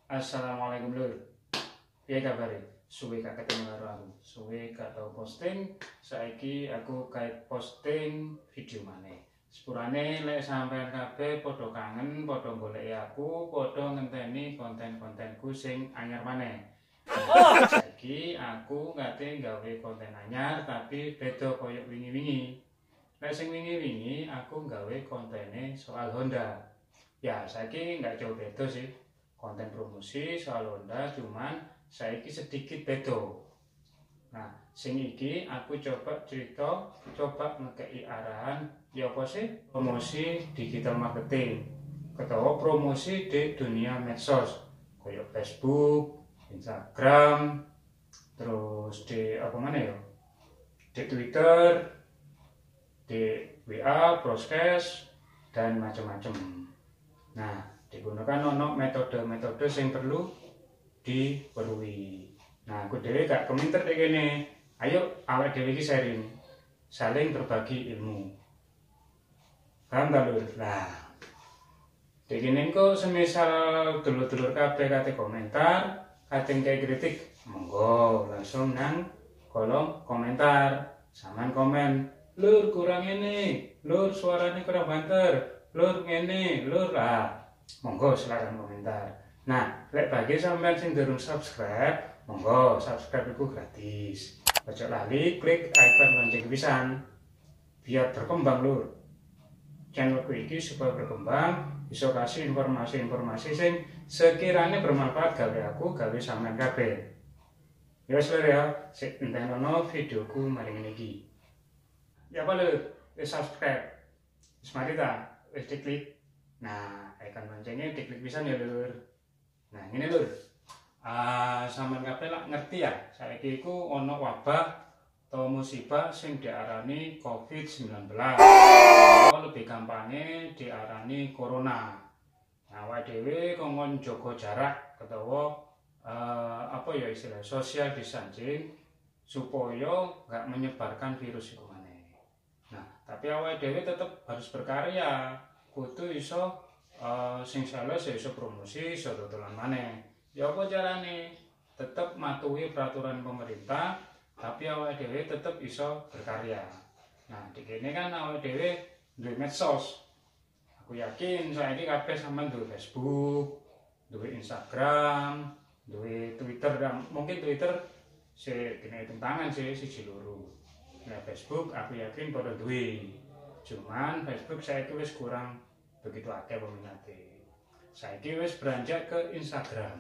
Assalamualaikum lur. Piye kabare? Suwe gak ketemu karo aku. Suwe gak tau posting. Saiki aku kait posting video maneh. Sepurane lek sampean kabeh padha kangen, padha goleki aku, padha ngenteni konten-kontenku sing anyar maneh. Saiki aku ngate gawe konten anyar tapi beda koyo wingi-wingi. Lek sing wingi-wingi aku gawe kontene soal Honda. Ya, saiki nggak jauh beda sih. Konten promosi soal Honda, cuman saiki sedikit beda. Nah, sing iki aku coba cerita, coba ngekei arahan ya apa sih promosi digital marketing atau promosi di dunia medsos kayak Facebook, Instagram, terus di apa mana ya, di Twitter, di WA, Broadcast, dan macam-macam. Nah, digunakan ono metode-metode yang perlu diperlukan. Nah, aku dhewe gak komentar kayak gini. Ayo awak dhewe iki sharing, saling berbagi ilmu. Paham gak lur? Nah, kayak gini kok semisal dulur-dulur kabeh kate komentar, kate kayak kritik, monggo langsung nang kolom komentar. Saman komen, lur kurang ini, lur suaranya kurang banter. Lur ngene, lur lah. Monggo silakan komentar. Nah, lek bagi sampean sing durung subscribe, monggo subscribe itu gratis. Ojo lali klik icon lonceng pisan. Biar berkembang lur. Channelku iki supaya berkembang, bisa kasih informasi-informasi sing sekiranya bermanfaat gawe aku, gawe sampean kabeh. Ya wis lur ya, sik entenono videoku maring iki. Ya apa lur? Wis subscribe. Wis mari ta? Wis diklik. Nah, icon loncengnya diklik pisan ya lur. Nah, ini lur. Sampeyan kabeh lak ngerti ya, saiki iku ana wabah atau musibah sing diarani COVID-19. Atau lebih gampangnya diarani corona. Nah, awake dhewe kongkon jaga jarak utawa apa ya istilah social distancing supaya nggak menyebarkan virus itu maneh. Nah, tapi awake dhewe tetep harus berkarya. Kudu iso sing sales iso promosi, iso dodolan maneh. Ya apa carane? Tetep matuhi peraturan pemerintah, tapi awake dhewe tetep iso berkarya. Nah, dikene kan awake dhewe duwe medsos. Aku yakin saiki kabeh sampean duwe Facebook, duwe Instagram, duwe Twitter, dan mungkin Twitter kena hitung tangan siji loro. Nah, Facebook aku yakin pada duwe. Cuman Facebook saiki wis kurang begitu akeh peminate. Saiki wis beranjak ke Instagram.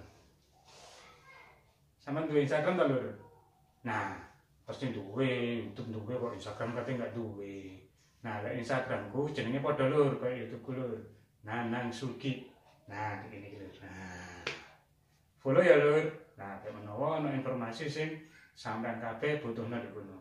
Sampeyan duwe Instagram ta, Lur? Nah, pasti duwe, YouTube duwe kok Instagram kate enggak duwe. Nah, lek Instagramku jenenge padha Lur, kaya YouTubeku Lur. Nanang Sugi. Nah, iki Lur. Nah. Follow ya Lur. Nah, nek menawa ana informasi sing sampean kabeh butuhna di kono.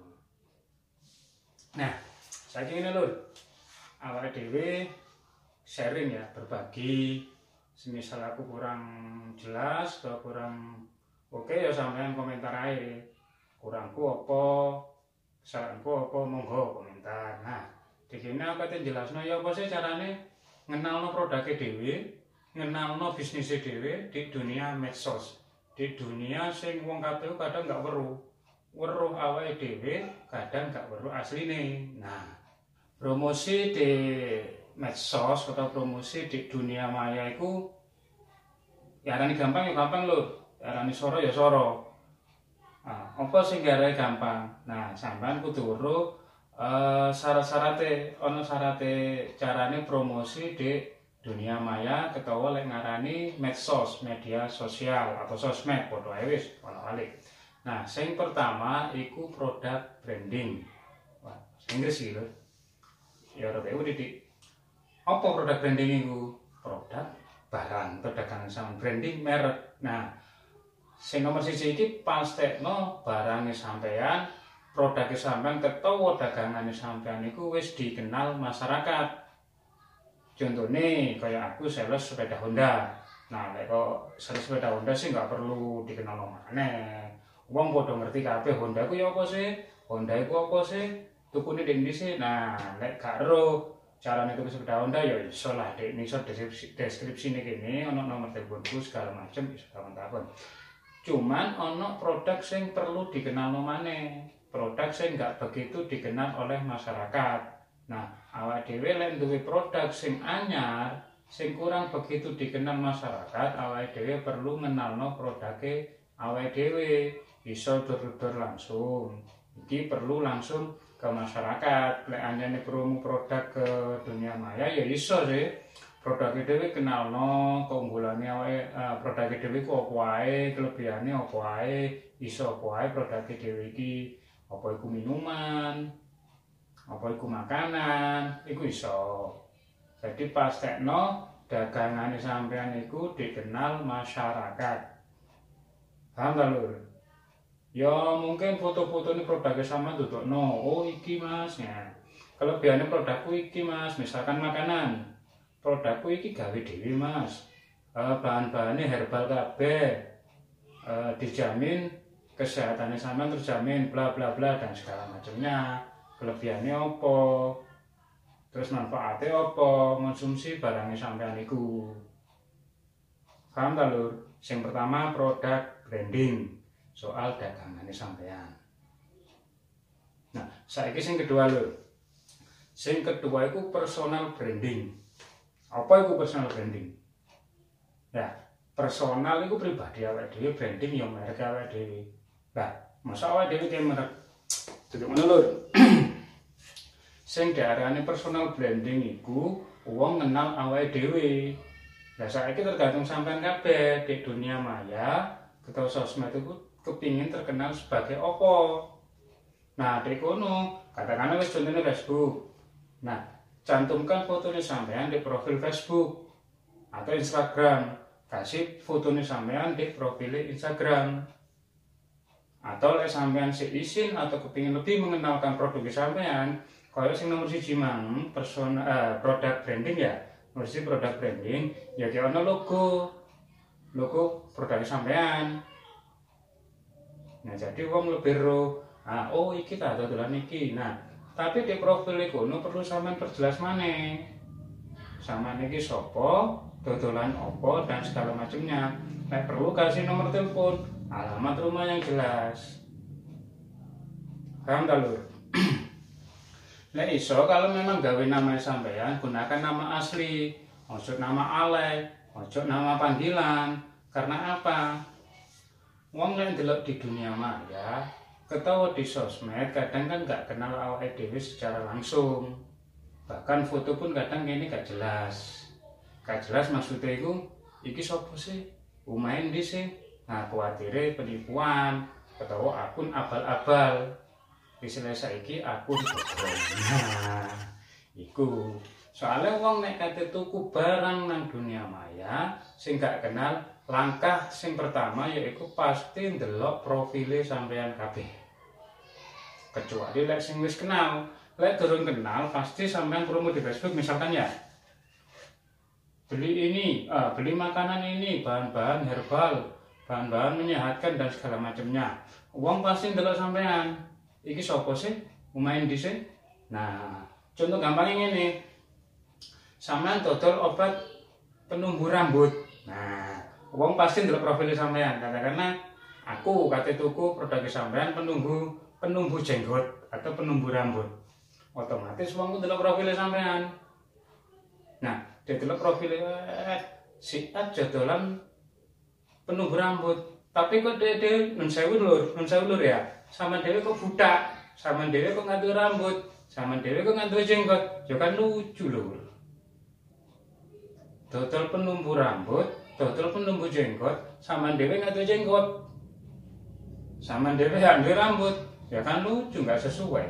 Nah, saiki ngene Lur. Awake dhewe sharing ya, berbagi. Semisal aku kurang jelas atau kurang oke ya sampean komentar aja. Kurangku apa, kesalahanku apa, monggo komentar. Nah, dikene aku kate jelasno ya apa sih carane ngenalno produknya dhewe, ngenalno bisnisnya dhewe di dunia medsos. Di dunia sing wong kabeh kadang gak weruh. Weruh awake dhewe, kadang gak weruh asline. Nah, promosi di medsos atau promosi di dunia maya itu ya arani gampang ya gampang lho, arani soro ya soro. Nah, apa sing gare gampang? Nah, sampean kudu weruh syarat-syarate, ana syarate carane promosi di dunia maya ketawa lek ngarani medsos, media sosial atau sosmed padha ae wis walik. Nah, sing pertama iku produk branding. Wah, Inggris iki lho. Ya ora didik. Apa produk branding itu? Produk barang atau dagangan sama branding merek. Nah, sing nomor siji iki pastekno barangnya sampean, produknya sampean ketawa dagangannya sampean iku wis dikenal masyarakat. Contohnya kayak aku sales sepeda Honda. Nah, lek kok sales sepeda Honda sih nggak perlu dikenal maneh. Wong padha ngerti kabeh Honda ku ya apa sih? Honda iku apa sih? Tukune di Indonesia. Nah, lek gak ero carane tuku sepeda Honda ya iso lah, Dek. Ning deskripsine kene ana nomor teleponku segala macem iso takon-takon. Cuman ana produk sing perlu dikenal maneh. Produk sing enggak begitu dikenal oleh masyarakat. Nah, awak dhewe lek duwe produk sing anyar, sing kurang begitu dikenal masyarakat, awak dhewe perlu ngenalno produke awak dhewe. Iso dur-dur langsung. Iki perlu langsung ke masyarakat. Lek anjane promo produk ke dunia maya ya iso sih. Produk dhewe kenalno keunggulane awake, produk dhewe ku apa wae, kelebihane apa wae, iso apa wae produk dhewe iki. Apa iku minuman, apa iku makanan, iku iso. Jadi pastekno dagangane sampean iku dikenal masyarakat. Paham ta, Lur? Ya mungkin foto-fotone produknya sama tutupno, oh iki Mas ya. Kelebihane produkku iki Mas, misalkan makanan. Produkku iki gawe dhewe Mas. Bahan-bahane herbal kabeh. Dijamin kesehatannya sama terjamin bla bla bla dan segala macamnya. Kelebihannya apa? Terus manfaatnya apa? Konsumsi barangnya sampean iku. Paham ta, Lur? Sing pertama produk branding. Soal dagangannya sampean. Nah, saiki sing kedua lho. Sing kedua iku personal branding. Apa iku personal branding? Ya, personal iku pribadi awake dhewe, branding ya merek awake dhewe. Lah, masa awake dhewe ki merek duduk ngono lho. Sing diarani personal branding iku wong kenal awake dhewe. Lah saiki tergantung sampean kabeh di dunia maya, atau sosmed iku kepingin terkenal sebagai opo. Nah, di kono, katakanlah wis contohnya Facebook. Nah, cantumkan fotonya sampean di profil Facebook atau Instagram. Kasih fotonya sampean di profil Instagram. Atau lek sampean seizin atau kepingin lebih mengenalkan produk sampean, kaya sing nomor 1 mang produk branding ya. Nomor 1 produk branding ya ki ono logo produk sampean. Nah, jadi wong lebih roh, oh iki ta dodolan iki. Nah, tapi di profil kono perlu sampean perjelas maneh. Sampean iki sapa, dodolan apa dan segala macamnya. Nek perlu kasih nomor telepon, alamat rumah yang jelas. Paham ta, Lur? Nek iso kalau memang gawe nama sampean, gunakan nama asli, ojo nama alay, ojo nama panggilan. Karena apa? Wong yang delok di dunia maya, ketawa di sosmed kadang kan gak kenal awake dhewe secara langsung. Bahkan foto pun kadang ini gak jelas. Gak jelas maksudnya iku iki sapa sih? Umahe ndi sih? Nah, kuwatire penipuan, ketawa akun abal-abal. Istilah saiki akun bodong. Nah, iku. Soalnya wong nek kate tuku barang nang dunia maya sing gak kenal, langkah sing pertama yaitu pasti ndelok profile sampean kabeh. Kecuali lek sing wis kenal, lek durung kenal pasti sampean promo di Facebook misalkan ya. Beli ini, beli makanan ini, bahan-bahan herbal, bahan-bahan menyehatkan dan segala macamnya. Wong pasti ndelok sampean. Iki sapa sih? Umahe ndi sih? Nah, contoh gampangnya ngene. Sampean dodol obat penumbuh rambut. Nah, wong pasti ndelok profil sampean. Katakanlah aku kate tuku produk sampean penumbuh jenggot atau penumbuh rambut. Otomatis wong ndelok profil sampean. Nah, delok profil si A jodolan penumbuh rambut. Tapi kok dhewe nun sewu lur ya. Sama dhewe kok budak, sama dhewe kok ngatur rambut, sama dhewe kok ngatur jenggot. Ya kan lucu lur. Dodol penumbuh rambut, dodol penumbuh jenggot, sama dhewe ngatur jenggot. Sama dhewe ngatur rambut, ya kan lucu, nggak sesuai.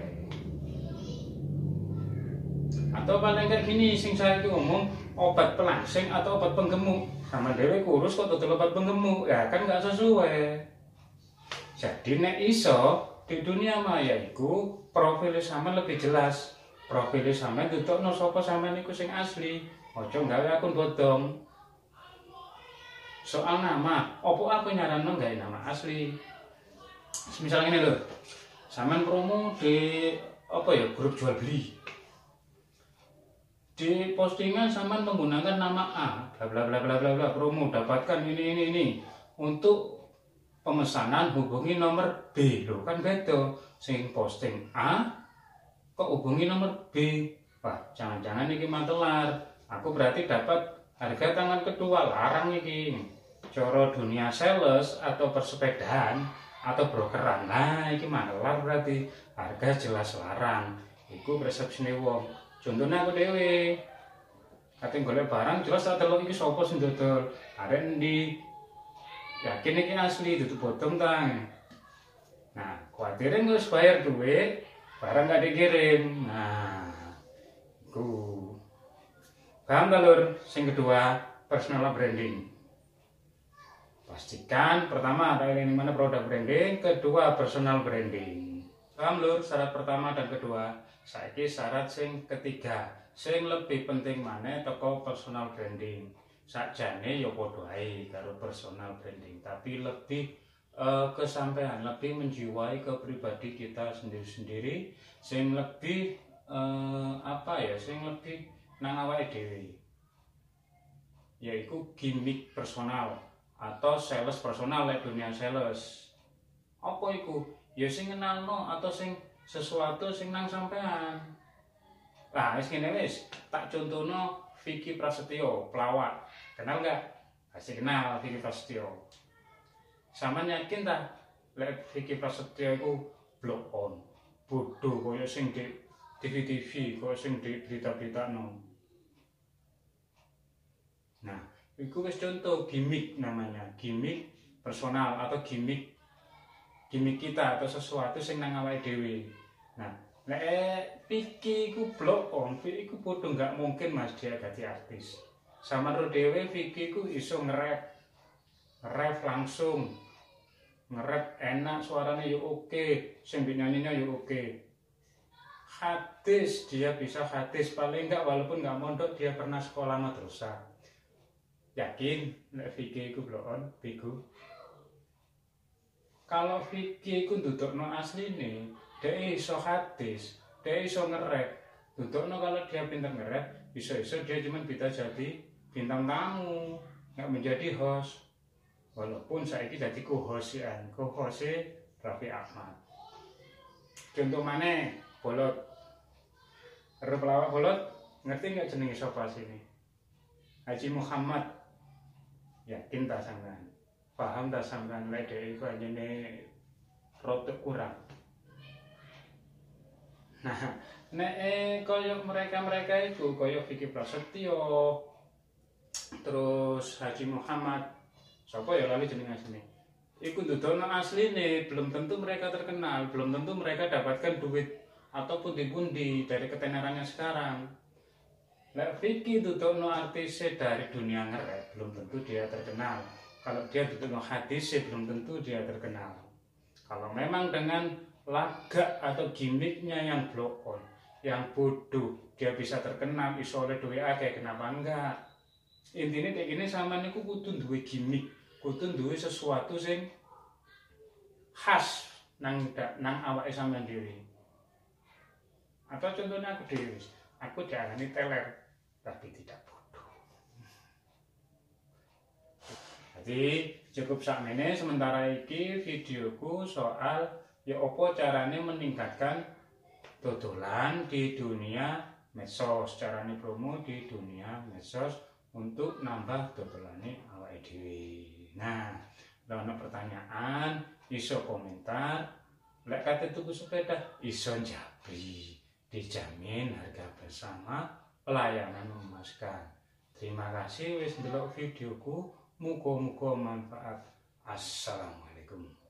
Atau paling kayak gini, sing saya ngomong obat pelangsing atau obat penggemuk, sama dhewe kurus kok dodol obat penggemuk, ya kan nggak sesuai. Jadi nek iso di dunia maya iku profil sama lebih jelas. Profil sama tutupno sapa sampean iku sing asli. Ojo gawe akun bodong. Soal nama, opo aku nyaranno gawe nama asli. Misalnya ini lho. Sampean promo di apa ya grup jual beli. di postingan sama menggunakan nama A, bla bla bla bla bla bla, promo dapatkan ini. Untuk pemesanan hubungi nomor B. Loh kan beda. Sing posting A kok hubungi nomor B. Wah, jangan-jangan ini mantelar. Aku berarti dapat harga tangan kedua, larang iki. Coro dunia sales atau persepedaan atau brokeran. Nah, iki mantelar berarti harga jelas larang. Iku persepsine wong. Contohnya aku dewe, kate golek barang jelas tak delok iki sapa sing dodol. Arek endi? Yakin iki asli dudu bodong tang. Nah, kuwatire wis bayar duit, barang gak dikirim. Nah, iku. Paham ta, Lur? Sing kedua, personal branding. Pastikan pertama ada yang mana produk branding, kedua personal branding. Paham, Lur? Syarat pertama dan kedua. Saiki syarat sing ketiga, sing lebih penting maneh teko personal branding. Sakjane ya padha ae karo personal branding, tapi lebih kesampaian, lebih menjiwai ke pribadi kita sendiri-sendiri, sing lebih sing lebih nang awake dhewe. Yaiku gimmick personal atau sales personal lek dunia sales. Apa iku? Ya sing ngenalno atau sing sesuatu sing nang sampean. Nah, wis ngene wis, tak contohno Vicky Prasetyo, pelawak. Kenal enggak? Kasih kenal Vicky Prasetyo. Sama yakin ta lek Vicky Prasetyo iku blog on. Bodoh koyo sing di TV-TV, koyo sing di berita-beritano. Nah, iku wis contoh gimmick namanya, gimmick personal atau gimmick kita atau sesuatu sing nang awake dhewe. Nah, nek Vicky iku blog on, Vicky iku podo nggak mungkin Mas dia dadi artis. Sama ro dhewe Vicky iku iso nge-rap langsung. Nge-rap enak, suaranya yo oke, sing nyanyinya yo oke. Hadis, dia bisa hadis paling enggak walaupun nggak mondok dia pernah sekolah madrasah. Yakin nek Vicky iku blog on, Bigu? Kalau Vicky iku ndudukno asline, dia iso hadis, dia iso nge-rap. Ndudukno kalau dia pintar nge-rap, iso-iso dia cuma bisa jadi bintang tamu, nggak menjadi host. Walaupun saiki jadi co-host Raffi Ahmad. Contoh mana? Bolot. Pelawak Bolot, ngerti nggak jenenge sapa sini? Haji Muhammad. Yakin tak sampean? Paham tak sampean lek dhek iku anjene rotok kurang. Nah, nek koyo mereka itu koyo Vicky Prasetyo, terus Haji Muhammad, sapa ya lali jenenge asline. Iku ndudono asline, belum tentu mereka terkenal, belum tentu mereka dapatkan duit atau pundi-pundi dari ketenarannya sekarang. Lek Vicky ndudono artis dari dunia nge-rap, belum tentu dia terkenal. Kalau dia ndudono hadis, belum tentu dia terkenal. Kalau memang dengan lagak atau gimmicknya yang blow on, yang bodoh, dia bisa terkenal, iso oleh duwe akeh, kenapa enggak? Intinya kayak gini sama niku kudu duwe gimmick, kudu duwe sesuatu sing khas nang awake sampean dhewe. Atau contohnya aku dhewe, aku diarani teler, tapi tidak bodoh. Jadi cukup sakmene sementara iki videoku soal ya opo carane meningkatkan dodolan di dunia medsos, carane promo di dunia medsos untuk nambah dodolane awake dhewe. Nah, kalau ada pertanyaan iso komentar, lek kate tuku sepeda iso njabri, dijamin harga bersama, pelayanan memuaskan. Terima kasih wis ndelok videoku, muga-muga manfaat. Assalamualaikum.